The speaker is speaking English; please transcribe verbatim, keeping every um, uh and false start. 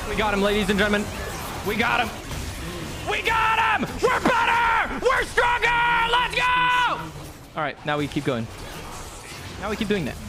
We got him, ladies and gentlemen. We got him. We got him. We're better. We're stronger. Let's go. All right, now we keep going. Now we keep doing that.